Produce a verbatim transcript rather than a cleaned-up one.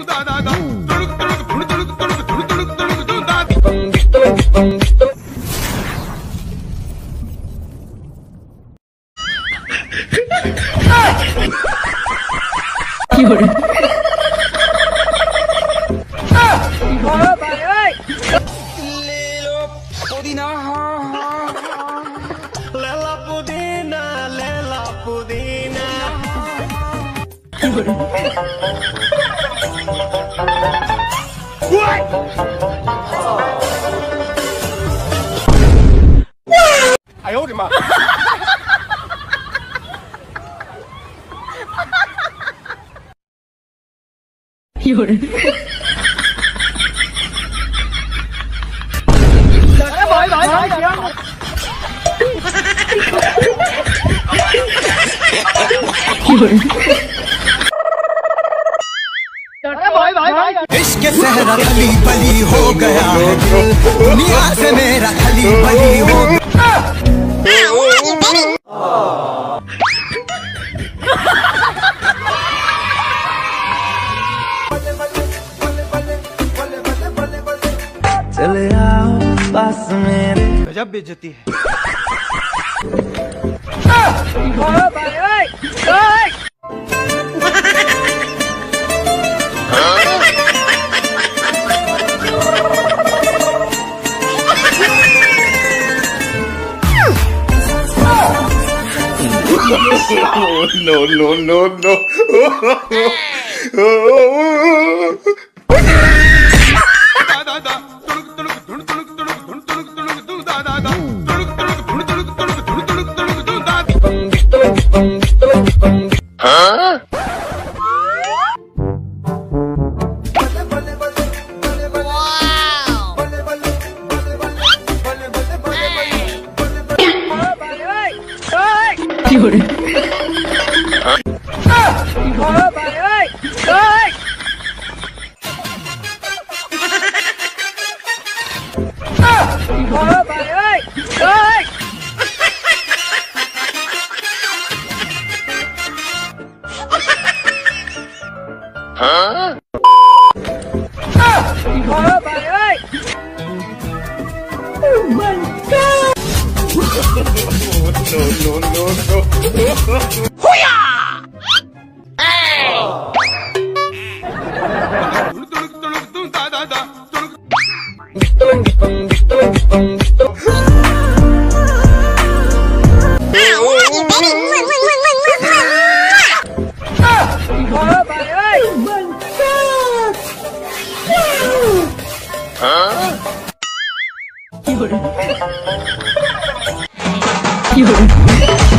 哎呦我的妈！ 有人。 哎，不好意思，不好意思。 有人。 इश्क सहरा खली बली हो गया है दिल दुनिया से मेरा खली बली हो चले आओ पास मेरे गजब बेइज्जती है। no, no, no, no. Huh? Huh? Oh my god! No, no, no, no. Hoo-yah! Hey! Huh? 有人，有人。